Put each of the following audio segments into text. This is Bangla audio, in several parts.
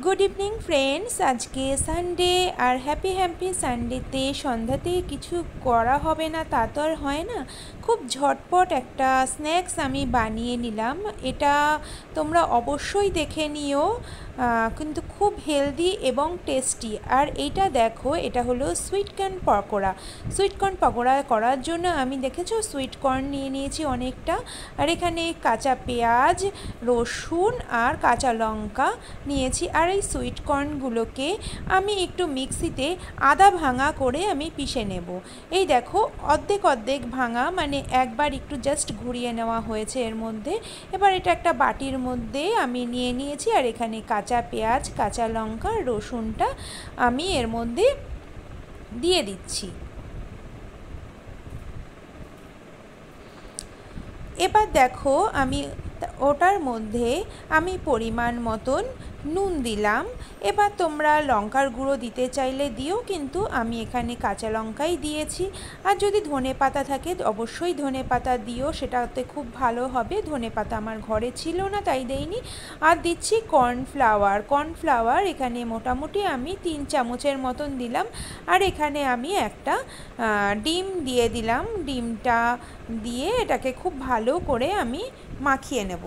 Good evening friends. आज के सानडे और हैप्पी सानडेते सन्ध्याते किछु करा होबे ना ता तो आर हय ना। खूब झटपट एक स्नैक्स आमी बानिए निलाम। एटा तोमरा अवश्यई देखे निओ, किन्तु खूब हेल्दी एवं टेस्टी। और एटा देखो, एटा हलो sweet corn pakora. Sweet corn pakora करार जोन्नो आमी देखेछो सुइट कॉर्न निये निয়েছি अनेकटा, और एखाने काँचा पेঁয়াজ, रसुन और काँचा लंका निয়েছি। और এই সুইট কর্নগুলোকে আমি একটু মিক্সিতে আদা ভাঙা করে আমি পিষে নেব। এই দেখো অর্ধেক অর্ধেক ভাঙা, মানে একবার একটু জাস্ট ঘুরিয়ে নেওয়া হয়েছে এর মধ্যে। এবার এটা একটা বাটির মধ্যে আমি নিয়ে নিয়েছি, আর এখানে কাঁচা পেঁয়াজ, কাঁচা লঙ্কা, রসুনটা আমি এর মধ্যে দিয়ে দিচ্ছি। এবার দেখো আমি ওটার মধ্যে আমি পরিমাণ মতন নুন দিলাম। এবার তোমরা লঙ্কার গুঁড়ো দিতে চাইলে দিও, কিন্তু আমি এখানে কাঁচা লঙ্কাই দিয়েছি। আর যদি ধনে পাতা থাকে অবশ্যই ধনে পাতা দিও, সেটাতে খুব ভালো হবে। ধনে পাতা আমার ঘরে ছিল না তাই দেইনি। আর দিচ্ছি কর্নফ্লাওয়ার। কর্নফ্লাওয়ার এখানে মোটামুটি আমি 3 চামচের মতন দিলাম। আর এখানে আমি একটা ডিম দিয়ে দিলাম। ডিমটা দিয়ে এটাকে খুব ভালো করে আমি মাখিয়ে নেব।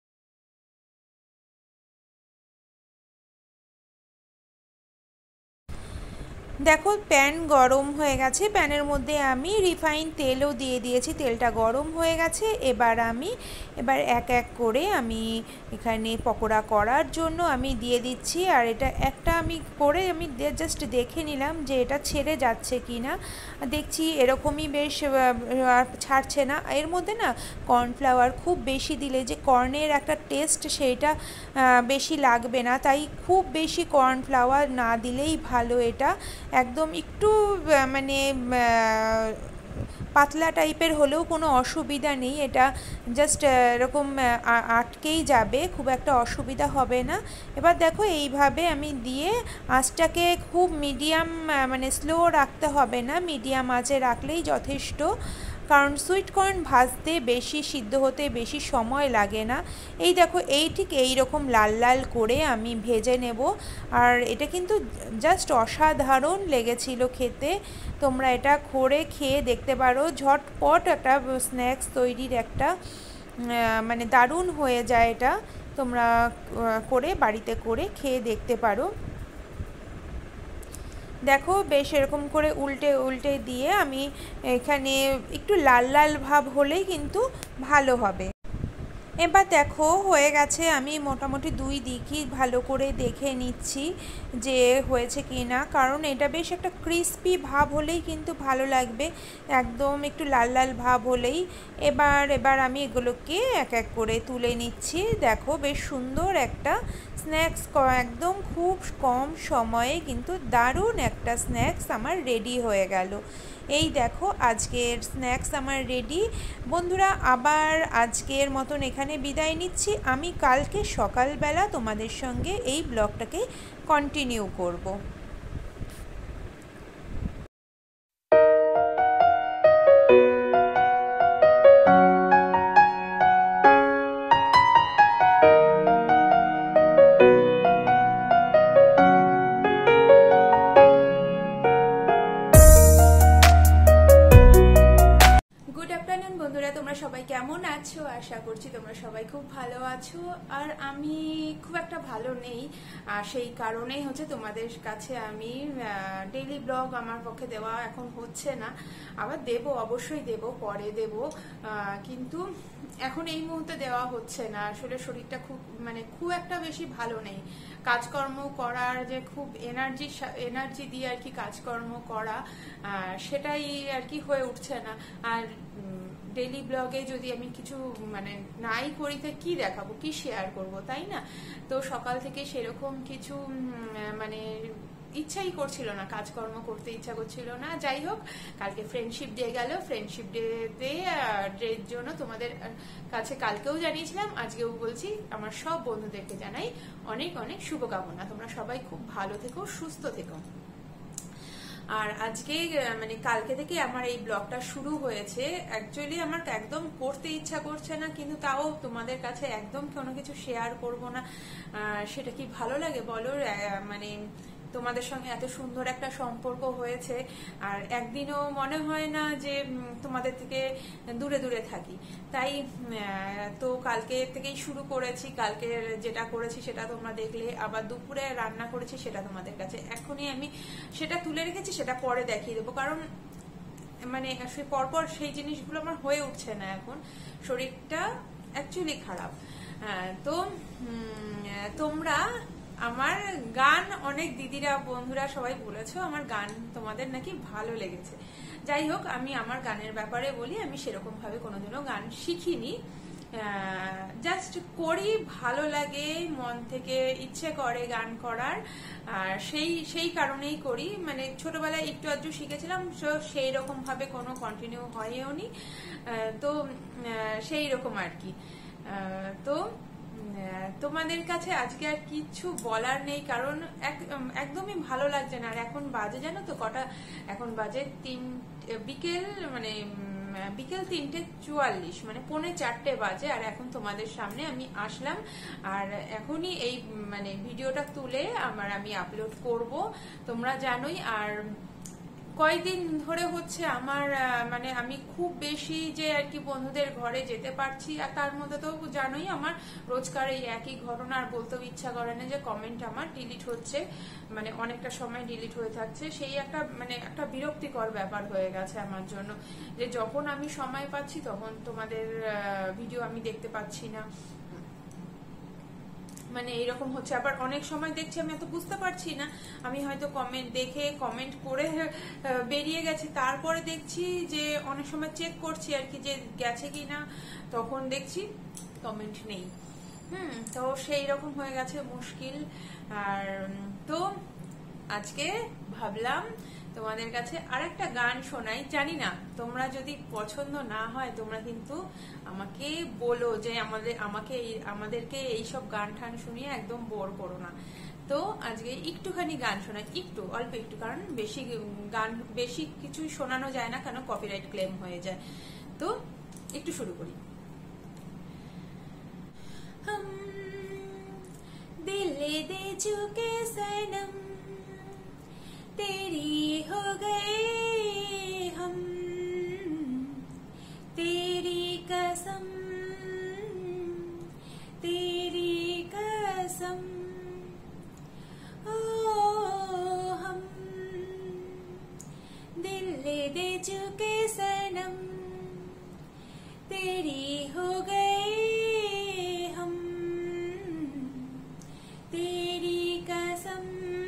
দেখো প্যান গরম হয়ে গেছে, প্যানের মধ্যে আমি রিফাইন তেলও দিয়ে দিয়েছি। তেলটা গরম হয়ে গেছে। এবার এক এক করে আমি এখানে পকোড়া করার জন্য আমি দিয়ে দিচ্ছি। আর এটা একটা আমি করে আমি জাস্ট দেখে নিলাম যে এটা ছেড়ে যাচ্ছে কি না। দেখছি এরকমই বেশ ছাড়ছে না। এর মধ্যে না কর্নফ্লাওয়ার খুব বেশি দিলে যে কর্নের একটা টেস্ট সেইটা বেশি লাগবে না, তাই খুব বেশি কর্নফ্লাওয়ার না দিলেই ভালো। এটা একদম একটু মানে পাতলা টাইপের হলেও কোনো অসুবিধা নেই। এটা জাস্ট এরকম আটকেই যাবে, খুব একটা অসুবিধা হবে না। এবার দেখো এইভাবে আমি দিয়ে আঁচটাকে খুব মিডিয়াম, মানে স্লো রাখতে হবে না, মিডিয়াম আঁচে রাখলেই যথেষ্ট। কারণ সুইট কর্ন ভাজতে বেশি সিদ্ধ হতে বেশি সময় লাগে না। এই দেখো এই ঠিক এই রকম লাল লাল করে আমি ভেজে নেব। আর এটা কিন্তু জাস্ট অসাধারণ লেগেছিল খেতে। তোমরা এটা করে খেয়ে দেখতে পারো। ঝটপট একটা স্ন্যাক্স তৈরির একটা মানে দারুণ হয়ে যায় এটা। তোমরা করে বাড়িতে করে খেয়ে দেখতে পারো। দেখো বেশ এরকম করে উল্টে উল্টে দিয়ে আমি এখানে একটু লাল লাল ভাব হলেই কিন্তু ভালো হবে। এবার দেখো হয়ে গেছে। আমি মোটামুটি দুই দিকই ভালো করে দেখে নিচ্ছি যে হয়েছে কি না, কারণ এটা বেশ একটা ক্রিস্পি ভাব হলেই কিন্তু ভালো লাগবে, একদম একটু লাল লাল ভাব হলেই। এবার আমি এগুলোকে এক এক করে তুলে নিচ্ছি। দেখো বেশ সুন্দর একটা স্ন্যাক্স, একদম খুব কম সময়ে কিন্তু দারুণ একটা স্ন্যাক্স আমার রেডি হয়ে গেল। এই দেখো আজকের স্ন্যাক্স আমার রেডি। বন্ধুরা আবার আজকের মতন এখানে বিদায় নিচ্ছি। আমি কালকে সকালবেলা তোমাদের সঙ্গে এই ব্লগটাকে কন্টিনিউ করব। বন্ধুরা তোমরা সবাই কেমন আছো? আশা করছি তোমরা সবাই খুব ভালো আছো। আর আমি খুব একটা ভালো নেই, সেই কারণেই হচ্ছে তোমাদের কাছে আমি ডেইলি ব্লগ আমার পক্ষে দেওয়া এখন হচ্ছে না। আবার দেব, অবশ্যই দেব, পরে দেব, কিন্তু এখন এই মুহূর্তে দেওয়া হচ্ছে না। আসলে শরীরটা খুব একটা বেশি ভালো নেই। কাজকর্ম করার যে খুব এনার্জি দিয়ে আর কি কাজকর্ম করা, সেটাই আর কি হয়ে উঠছে না। আর ডেইলি ব্লগে যদি আমি কিছু নাই করি তো কি দেখাবো, কি শেয়ার করব, তাই না? তো সকাল থেকে সেরকম কিছু ইচ্ছাই করছিল না, কাজকর্ম করতে ইচ্ছা করছিল না। যাই হোক, কালকে ফ্রেন্ডশিপ ডে গেল। ফ্রেন্ডশিপ ডেতে ডের জন্য তোমাদের কাছে কালকেও জানিয়েছিলাম, আজকেও বলছি, আমার সব বন্ধুদেরকে জানাই অনেক অনেক শুভকামনা। তোমরা সবাই খুব ভালো থেকো, সুস্থ থেকো। আর আজকে মানে কালকে থেকে আমার এই ব্লগটা শুরু হয়েছে। অ্যাকচুয়ালি আমার একদম করতে ইচ্ছা করছে না, কিন্তু তাও তোমাদের কাছে একদম কোনো কিছু শেয়ার করব না, সেটা কি ভালো লাগে বলো? মানে তোমাদের সঙ্গে এত সুন্দর একটা সম্পর্ক হয়েছে, আর একদিনও মনে হয় না যে তোমাদের থেকে দূরে দূরে থাকি। তাই তো কালকে থেকেই শুরু করেছি। কালকে যেটা করেছি সেটা তোমরা দেখলে, আবার দুপুরে রান্না করেছি সেটা তোমাদের কাছে এখনই আমি সেটা তুলে রেখেছি, সেটা পরে দেখিয়ে দেবো। কারণ মানে পরপর সেই জিনিসগুলো আমার হয়ে উঠছে না, এখন শরীরটা অ্যাকচুয়ালি খারাপ। তো তোমরা আমার গান, অনেক দিদিরা বন্ধুরা সবাই বলেছো আমার গান তোমাদের নাকি ভালো লেগেছে। যাই হোক, আমি আমার গানের ব্যাপারে বলি, আমি সেরকম ভাবে কোনোদিনও গান শিখিনি, জাস্ট করি, ভালো লাগে, মন থেকে ইচ্ছে করে গান করার, আর সেই কারণেই করি। মানে ছোটবেলায় একটু আধটু শিখেছিলাম, সেই রকম ভাবে কোনো কন্টিনিউ হয়েও নি, তো সেই রকম আর কি। তো তোমাদের কাছে আজকে আর কিছু বলার নেই, কারণ একদমই ভালো লাগছে না। আর এখন বাজে জানো তো কটা? এখন বাজে বিকেল 3:44, মানে 3:45 বাজে। আর এখন তোমাদের সামনে আমি আসলাম, আর এখনই এই মানে ভিডিওটা তুলে আমি আপলোড করব, তোমরা জানোই। আর কয়েকদিন ধরে হচ্ছে আমার মানে আমি খুব বেশি যে আর কি বন্ধুদের ঘরে যেতে পারছি, আর তার মধ্যে তো জানোই আমার রোজকার এই একই ঘটনা, আর বলতেও ইচ্ছা করে না যে কমেন্ট আমার ডিলিট হচ্ছে, মানে অনেকটা সময় ডিলিট হয়ে থাকছে। সেই একটা মানে একটা বিরক্তিকর ব্যাপার হয়ে গেছে আমার জন্য, যে যখন আমি সময় পাচ্ছি তখন তোমাদের ভিডিও আমি দেখতে পাচ্ছি না, মানে এইরকম হচ্ছে। আবার অনেক সময় দেখছি আমি এত বুঝতে পারছি না, আমি হয়তো কমেন্ট করে বেরিয়ে গেছি, তারপরে দেখছি যে অনেক সময় চেক করছি আর কি যে গেছে কিনা, তখন দেখছি কমেন্ট নেই। তো সেই রকম হয়ে গেছে মুশকিল। আর তো আজকে ভাবলাম তোমাদের কাছে আরেকটা গান শোনাই। জানি না তোমরা যদি পছন্দ না হয় তোমরা কিন্তু আমাকে বলো যে আমাদেরকে এইসব গান ঠান শুনিয়ে একদম বোর করো না। তো আজকে একটুখানি গান শোনাই, অল্প একটু, কারণ বেশি কিছুই শোনানো যায় না, কেন কপিরাইট ক্লেম হয়ে যায়। তো একটু শুরু করি। দিলে দে চুকে সনম तेरी हो गए हम, तेरी कसम ओ हम दिल दे चुके सनम, तेरी हो गए हम, तेरी कसम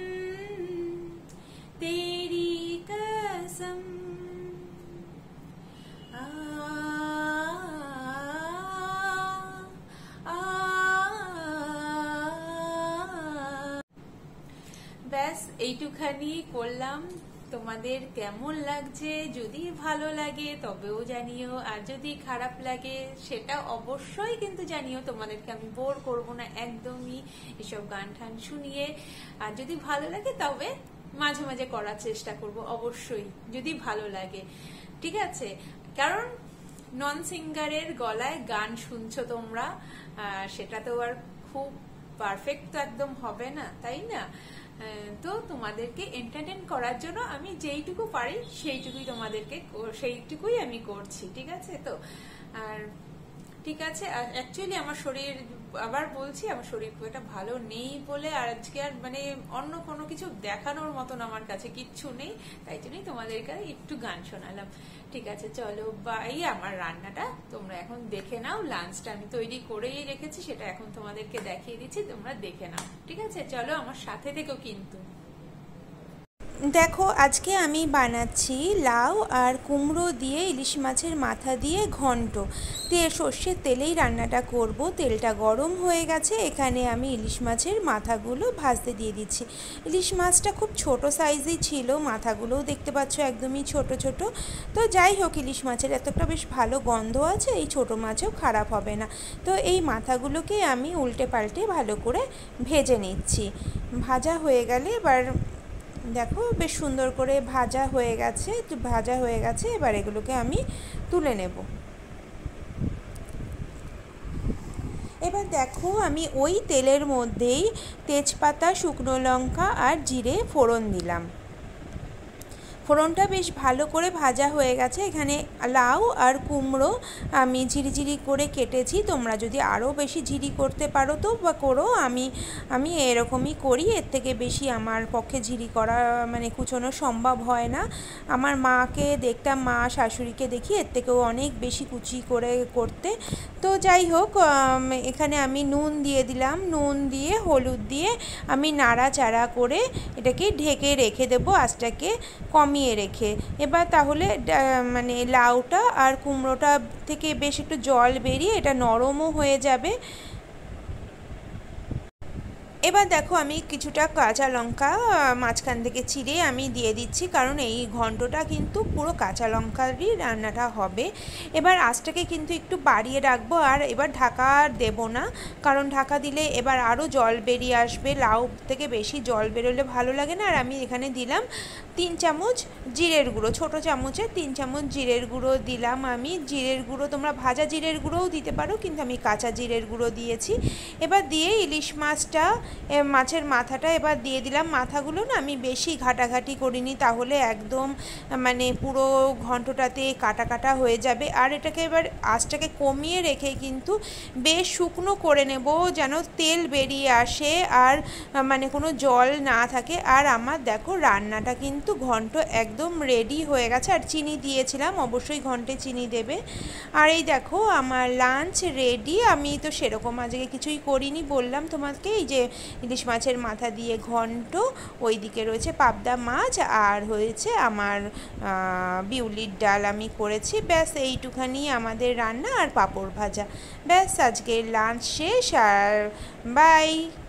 ব্যাস এইটুখানি করলাম। তোমাদের কেমন লাগছে? যদি ভালো লাগে তবেও জানিও, আর যদি খারাপ লাগে সেটা অবশ্যই কিন্তু জানিও। তোমাদেরকে আমি বোর করব না একদমই এসব গান ঠান শুনিয়ে। আর যদি ভালো লাগে তবে মাঝে মাঝে করার চেষ্টা করব অবশ্যই, যদি ভালো লাগে, ঠিক আছে? কারণ নন সিঙ্গারের গলায় গান শুনছো তোমরা, সেটা তো আর খুব পারফেক্ট তো একদম হবে না, তাই না? তো তোমাদেরকে এন্টারটেইন করার জন্য আমি যেইটুকু পারি সেইটুকুই আমি করছি, ঠিক আছে? তো আর ঠিক আছে। আর অ্যাকচুয়ালি আমার শরীর, আবার বলছি, আমার শরীর খুব একটা ভালো নেই বলে আর আজকে আর মানে অন্য কোনো কিছু দেখানোর মতন আমার কাছে কিচ্ছু নেই, তাই জন্যই তোমাদেরকে একটু গান শোনালাম। ঠিক আছে, চলো বাই। আমার রান্নাটা তোমরা এখন দেখে নাও, লাঞ্চটা আমি তৈরি করেই রেখেছি, সেটা এখন তোমাদেরকে দেখিয়ে দিচ্ছি, তোমরা দেখে নাও, ঠিক আছে? চলো আমার সাথে থেকো কিন্তু। দেখো আজকে আমি বানাচ্ছি লাউ আর কুমড়ো দিয়ে ইলিশ মাছের মাথা দিয়ে ঘন্ট। সর্ষের তেলেই রান্নাটা করব। তেলটা গরম হয়ে গেছে, এখানে আমি ইলিশ মাছের মাথাগুলো ভাজতে দিয়ে দিচ্ছি। ইলিশ মাছটা খুব ছোট সাইজই ছিল, মাথাগুলোও দেখতে পাচ্ছ একদমই ছোট ছোট। তো যাই হোক, ইলিশ মাছের এতটা বেশ ভালো গন্ধ আছে, এই ছোট মাছও খারাপ হবে না। তো এই মাথাগুলোকে আমি উল্টে পাল্টে ভালো করে ভেজে নিচ্ছি। ভাজা হয়ে গেলে এবার দেখো বেশ সুন্দর করে ভাজা হয়ে গেছে, এবার এগুলোকে আমি তুলে নেব। এবার দেখো আমি ওই তেলের মধ্যেই তেজপাতা, শুকনো লঙ্কা আর জিরে ফোড়ন দিলাম। ফোড়নটা বেশ ভালো করে ভাজা হয়ে গেছে। এখানে লাউ আর কুমড়ো আমি ঝিরিঝিরি করে কেটেছি, তোমরা যদি আরও বেশি ঝিরি করতে পারো তো বা করো, আমি এরকমই করি, এর থেকে বেশি আমার পক্ষে ঝিরি করা মানে কুচোনো সম্ভব হয় না। আমার মাকে দেখতাম, মা শাশুড়িকে দেখি এর থেকেও অনেক বেশি কুচি করে করতে। তো যাই হোক, এখানে আমি নুন দিয়ে দিলাম, নুন দিয়ে হলুদ দিয়ে আমি নাড়াচাড়া করে এটাকে ঢেকে রেখে দেবো আঁচটাকে কমিয়ে রেখে। এবার তাহলে মানে লাউটা আর কুমড়োটা থেকে বেশ একটু জল বেরিয়ে এটা নরমও হয়ে যাবে। এবার দেখো আমি কিছুটা কাঁচা লঙ্কা মাঝখান থেকে চিড়ে আমি দিয়ে দিচ্ছি, কারণ এই ঘন্টটা কিন্তু পুরো কাঁচা লঙ্কারই রান্নাটা হবে। এবার আঁচটাকে কিন্তু একটু বাড়িয়ে রাখবো, আর এবার ঢাকা দেবো না, কারণ ঢাকা দিলে এবার আরও জল বেরিয়ে আসবে, লাউ থেকে বেশি জল বেরোলে ভালো লাগে না। আর আমি এখানে দিলাম 3 চামচ জিরের গুঁড়ো, ছোটো চামচের 3 চামচ জিরের গুঁড়ো দিলাম আমি। জিরের গুঁড়ো তোমরা ভাজা জিরের গুঁড়োও দিতে পারো, কিন্তু আমি কাঁচা জিরের গুঁড়ো দিয়েছি। এবার দিয়ে ইলিশ মাছটা, মাছের মাথাটা এবার দিয়ে দিলাম। মাথাগুলো না আমি বেশি ঘাটাঘাটি করিনি, তাহলে একদম মানে পুরো ঘন্টটাতে কাটা কাটা হয়ে যাবে। আর এটাকে এবার আঁচটাকে কমিয়ে রেখে কিন্তু বেশ শুকনো করে নেব, যেন তেল বেরিয়ে আসে আর মানে কোনো জল না থাকে। আর আমার দেখো রান্নাটা কিন্তু ঘন্ট একদম রেডি হয়ে গেছে। আর চিনি দিয়েছিলাম, অবশ্যই ঘন্টে চিনি দেবে। আর এই দেখো আমার লাঞ্চ রেডি। আমি তো সেরকম আজকে কিছুই করিনি, বললাম তোমাকে, এই যে ইলিশ মাছের মাথা দিয়ে ঘন্ট, ওই দিকে রয়েছে পাবদা মাছ, আর হয়েছে আমার বিউলির ডাল আমি করেছি। ব্যাস এইটুখানি আমাদের রান্না, আর পাঁপড় ভাজা। ব্যাস আজকের লাঞ্চ শেষ, আর বাই।